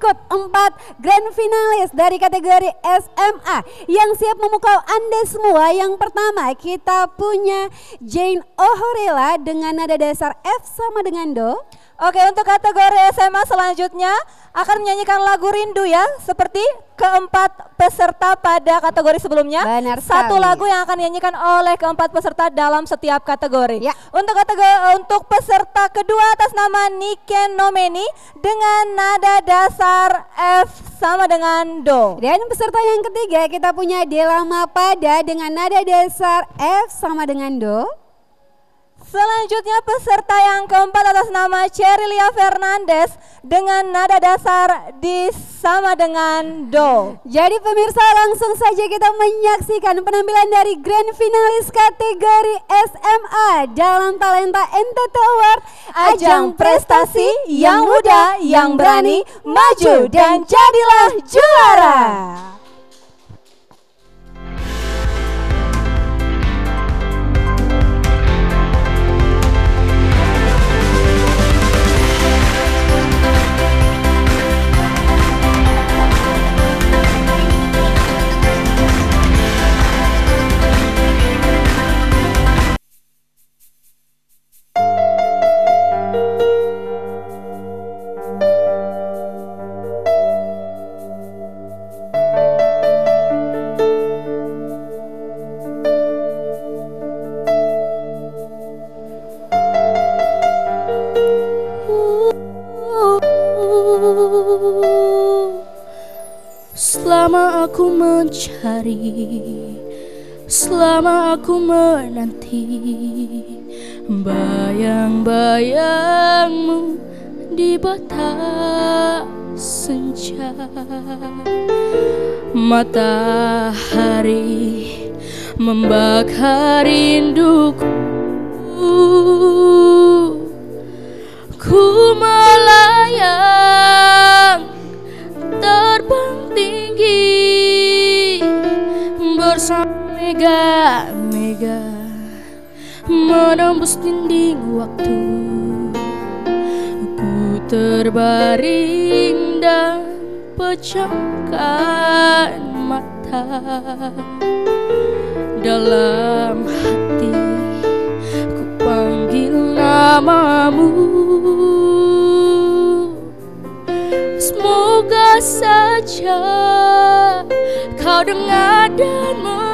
berikut 4 grand finalis dari kategori SMA yang siap memukau Anda semua. Yang pertama kita punya Jane Ohorela dengan nada dasar F sama dengan Do. Oke, untuk kategori SMA selanjutnya akan menyanyikan lagu Rindu ya, seperti keempat peserta pada kategori sebelumnya. Benar Satu sekali. lagu yang akan dinyanyikan oleh keempat peserta dalam setiap kategori. Ya. Untuk peserta kedua atas nama Niken Nomeni dengan nada dasar F sama dengan Do. Dan peserta yang ketiga kita punya Dela Mapada dengan nada dasar F sama dengan Do. Selanjutnya peserta yang keempat atas nama Cherilia Fernandez dengan nada dasar di sama dengan Do. Jadi pemirsa langsung saja kita menyaksikan penampilan dari grand finalis kategori SMA dalam Talenta NTT Award. Ajang prestasi yang muda, yang berani, maju dan jadilah juara. Selama aku mencari, selama aku menanti bayang-bayangmu di bata senja, matahari membakar rinduku. Ku melayang terbang tinggi bersama mega-mega menembus dinding waktu. Ku terbaring dan pejamkan mata, dalam hati ku panggil namamu. Semoga saja kau dengar dan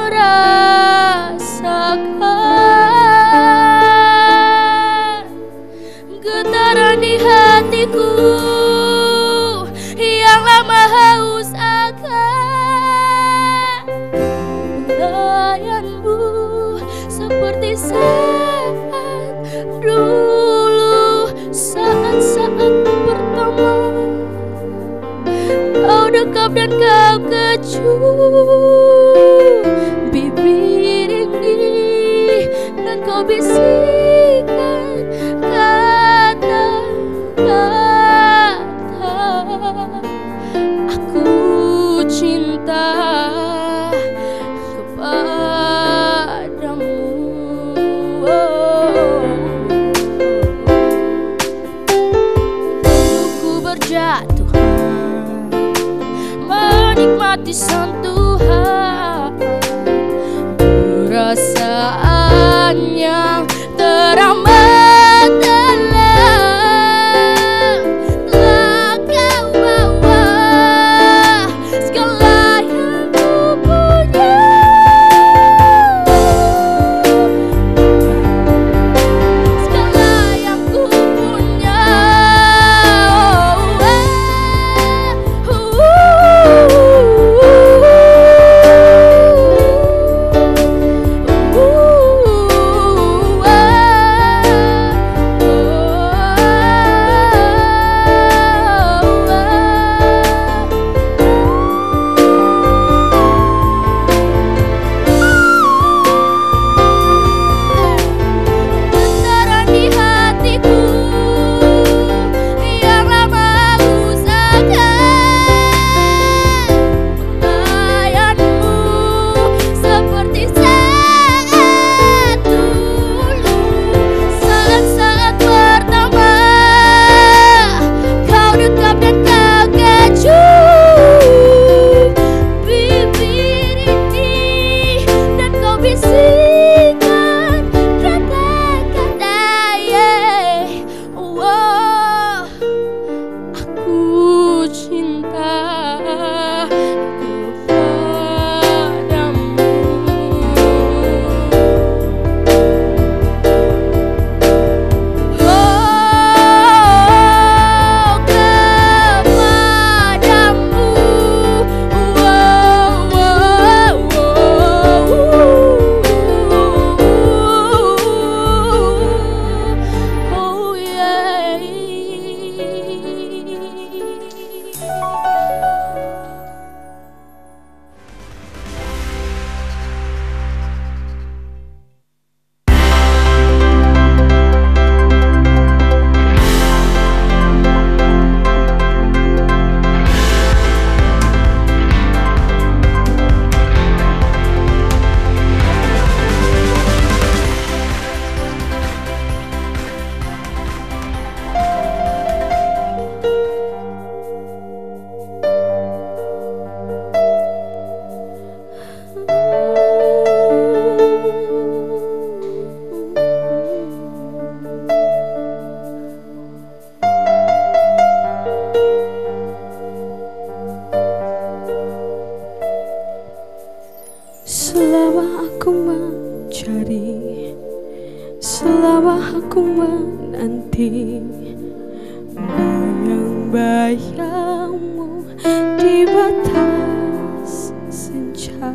merasakan getaran di hatiku yang lama haus akan layanmu seperti saat dulu, saat-saat pertama kau dekap dan kau kecup bibir ini dan kau bisikkan kata-kata aku cinta kepadamu. Ku berjatuhan menikmati sentuhan, perasaan yang teramat dalam. Telah kau bawa segala yang ku punya, segala yang ku punya. bayang-bayangmu di batas senja.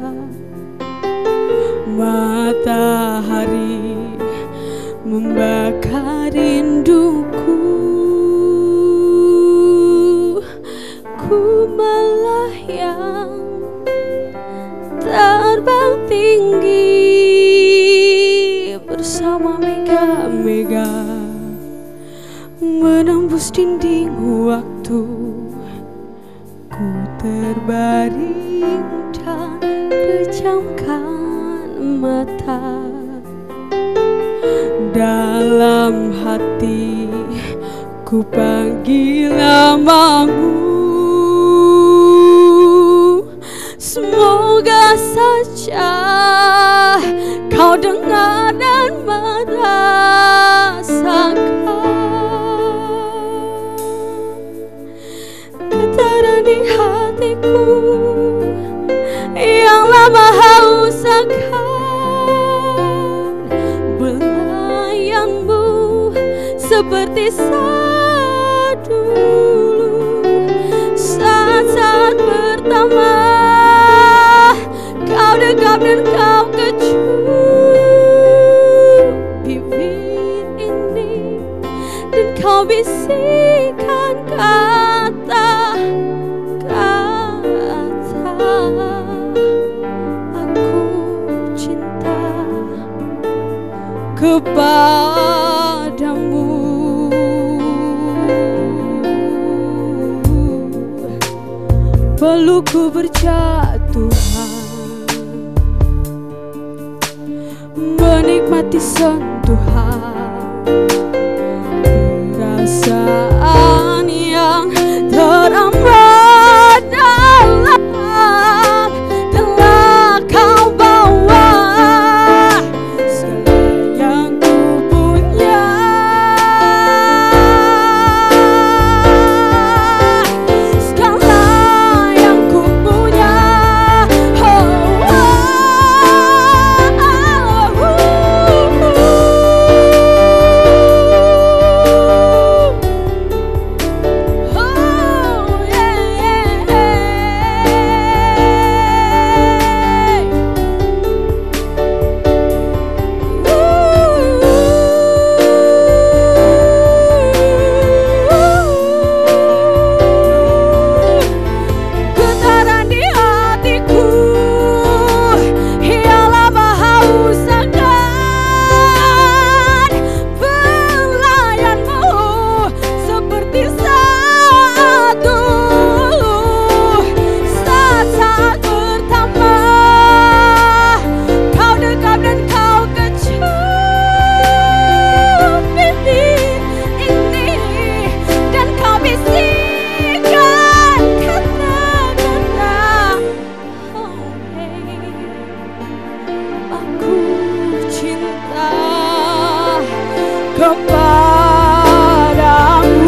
Matahari membakar rinduku, ku malah yang terbang tinggi bersama mega-mega, menembus dinding waktu. Ku terbaring dan pejamkan mata. Dalam hati ku panggil namamu. Semoga saja kau dengar dan merasakan getaran di hatiku yang lama haus akan belayangmu seperti saat dulu, saat-saat pertama kau dekap dan kau kecup bibir ini, dan kau bisikkan kata-kata, aku cinta kepadamu. Pelukku berjatuhan, menikmati sentuhan, perasaan yang teramat dalam telah kau bawa segala yang ku punya, segala yang ku punya. Getaran di hatiku yang lama haus akan pelayanmu seperti saat dulu, saat-saat pertama kau dekap dan kau kecup bibir ini, dan kau bisikkan kata-kata, oh hey, aku cinta kepadamu.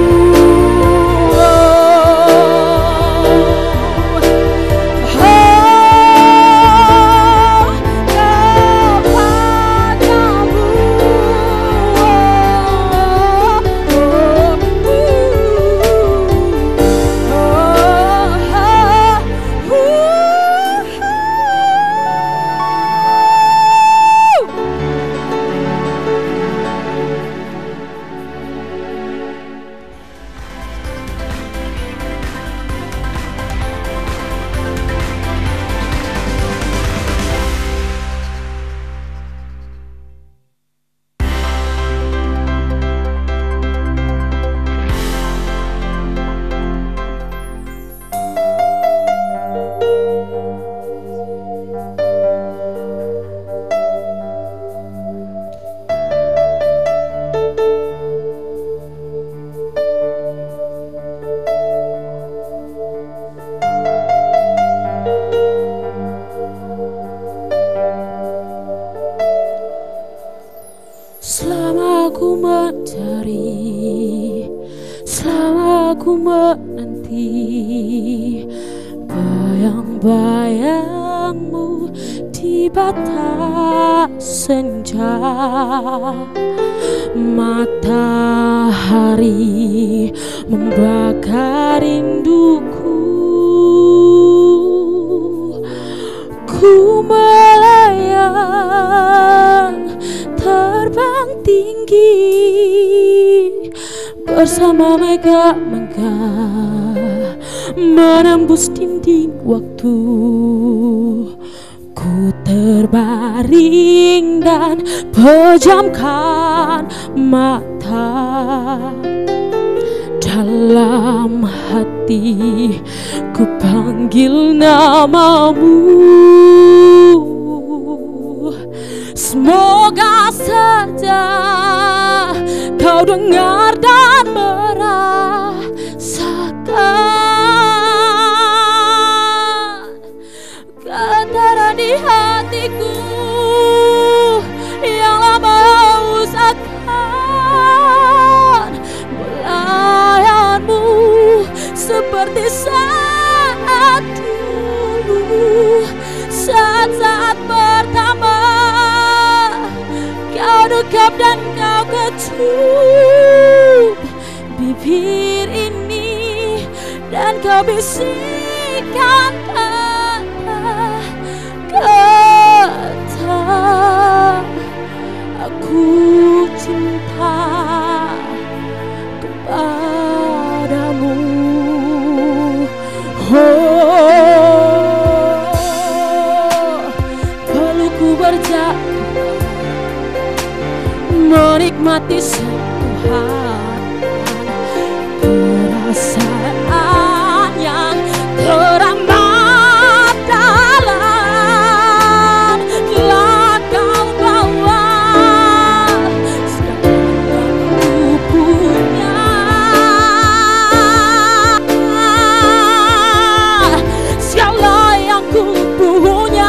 Selama aku mencari, selama aku menanti bayang-bayangmu di di batas senja, matahari membakar rinduku. Ku melayang terbang tinggi bersama mega-mega, menembus dinding waktu. Ku terbaring dan pejamkan mata. Dalam hati ku panggil namamu. Semoga saja kau dengar dan merasakan getaran di hatiku yang lama usahakan melayanimu seperti saat dulu, saat-saat pertama kau dekap dan kau kecup bibir ini dan kau bisikkan kata aku cinta kepadamu. Pelukku berjatuhan menikmati sentuhan, perasaan yang teramat dalam telah kau bawa segala yang ku punya, segala yang ku punya.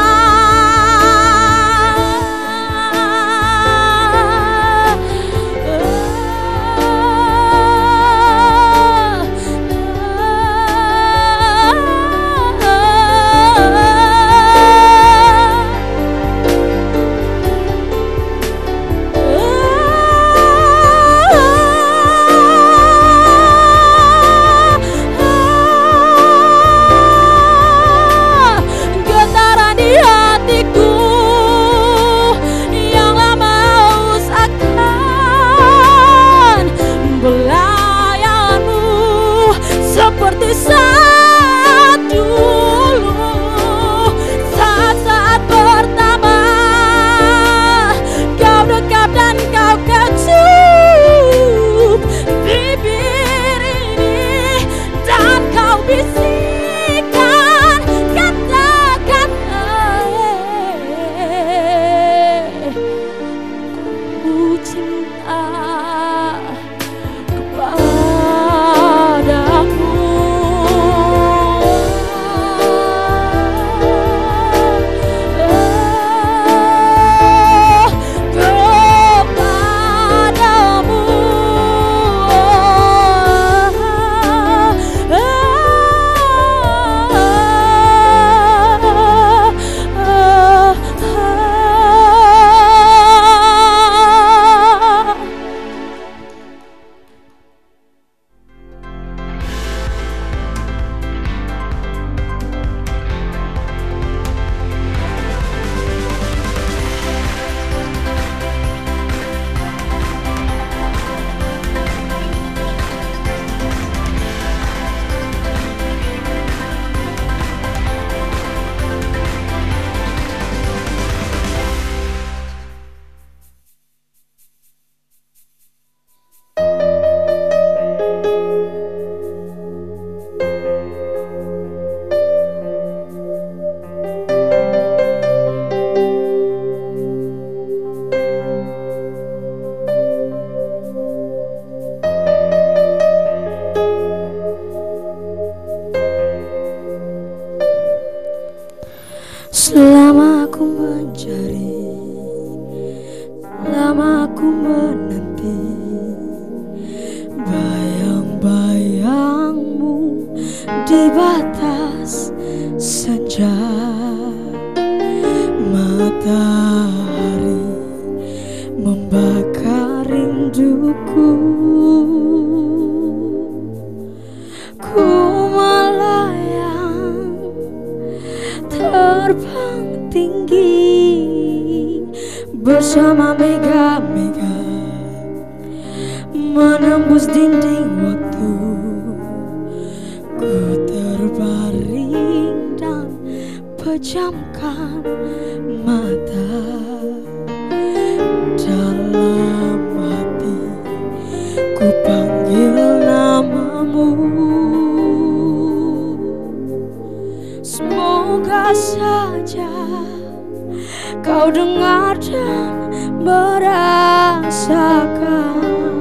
Seperti saat dulu, saat-saat pertama kau dekap dan kau kecup bibir ini dan kau bisikkan kata-kata ku cinta kepadamu. Selama aku mencari, selama aku menanti bayang-bayangmu di batas senja, menembus dinding waktu. Ku terbaring dan pejamkan mata. Dalam hati ku panggil namamu. Semoga saja kau dengar dan merasakan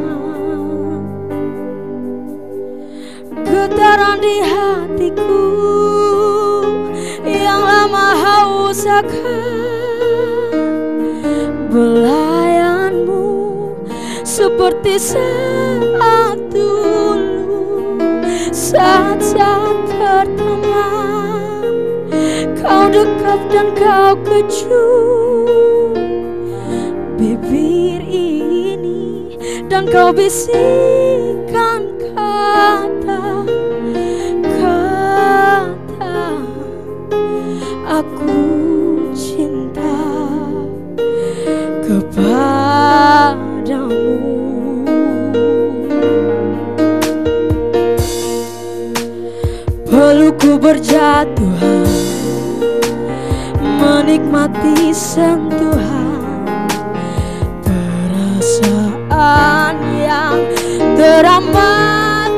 getaran di hatiku yang lama haus akan belayanmu, seperti saat dulu, saat-saat pertama kau dekat dan kau kecup bibir ini, dan kau bisikkan kata-kata aku cinta kepadamu. Pelukku berjatuhan, menikmati sentuhan, perasaan yang teramat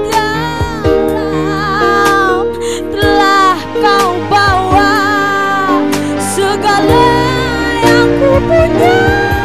dalam telah kau bawa segala yang ku punya.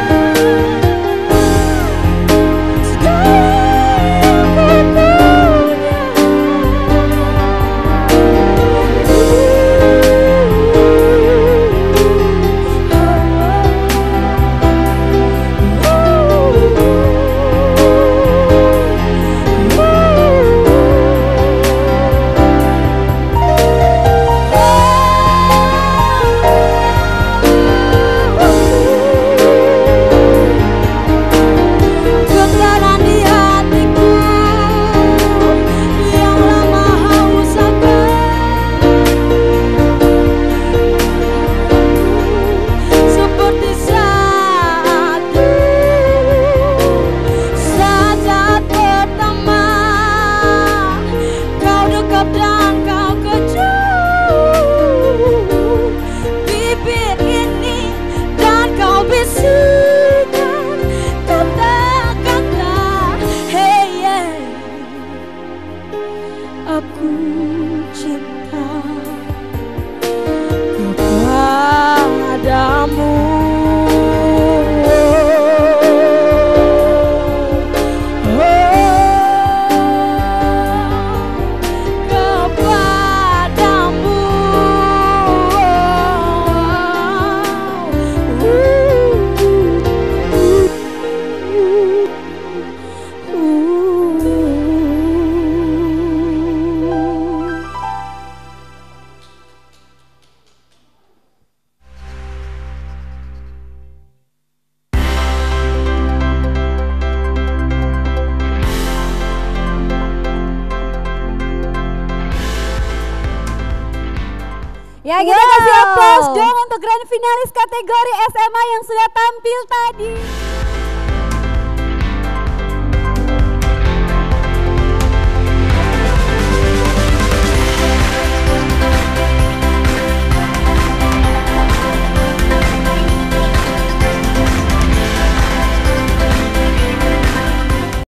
Aku cinta kepadamu. Ya, kita kasih applause dong untuk grand finalis kategori SMA yang sudah tampil tadi.